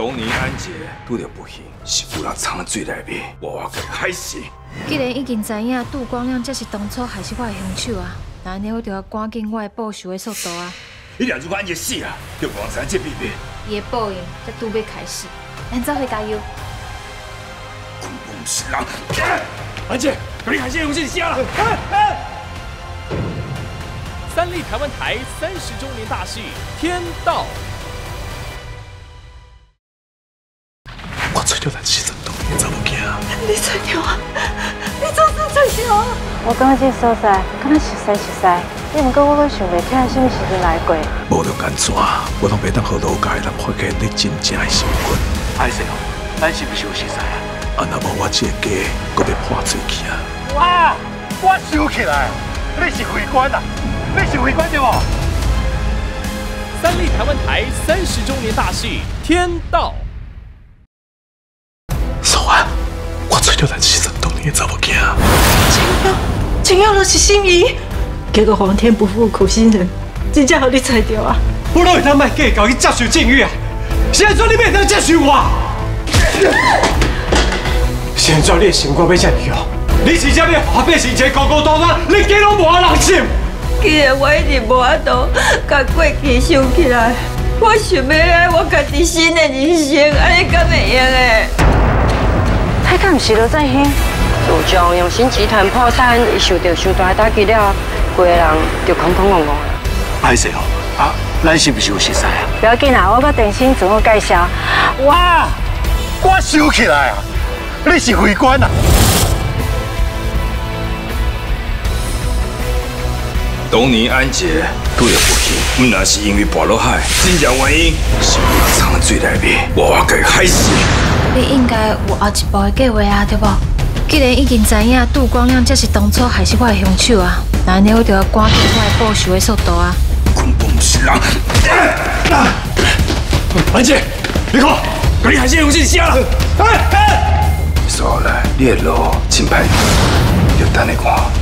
当年安杰拄着不幸，是有人藏在水内面，我给害死。 既然已经知影杜光亮才是当初害死我的凶手啊，那安尼我就要赶紧我的报仇的速度啊！ 你俩如果安杰死啊，就无人知这秘密。 伊的报应才拄要开始，咱走去加油！ 根本不是人。安杰，你害死的凶手是谁啦？ 三立台湾台30周年大戏《天道》。 我找到咱牺牲当年的查某囝。 你找到啊？你总算找到啊？ 我感觉这个所在敢若熟悉，你毋过我阁想袂起来什么时阵来过。 无论安怎，我拢袂当互路界人发现你真正的身份。 歹势哦，咱是不是有熟识啊？ 啊，若无我这个家，阁要破嘴去啊！ 我想起来，你是会官啊？你是会官对无？ 三立台湾台30周年大戏《天道》。 素安，我找到咱牺牲当年的查某囝。 真要就是心意，结果皇天不负苦心人，真正互你猜到啊！ 我哪会当卖计较去接受境遇啊？现在你袂当接受我。现在你的心肝要这样，你真正要花百姓钱高高大大，你竟拢无人信。 既然我一直无法度甲过去想起来，我想要爱我家己新的人生，安尼敢会用的？ 海敢毋是罗在兴？自从永兴集团破产，伊受到伤大的打击了，规个人就空空怣怣的。 歹势哦，咱是不是有熟识啊？ 不要紧啊，我甲电信自我介绍。 我想起来啊，你是会官啊！ 当年安杰拄着不幸，不然是因为跌落海，真正原因是有人藏在水内面，我给害死。 你应该有后一步的计划啊，对不？既然已经知影杜光亮才是当初害死我的凶手啊，那安尼我就要赶紧我的报仇的速度啊！ 根本不是人。安杰，你看，你害死的凶手是谁啦？所以你的路真歹，就等你看。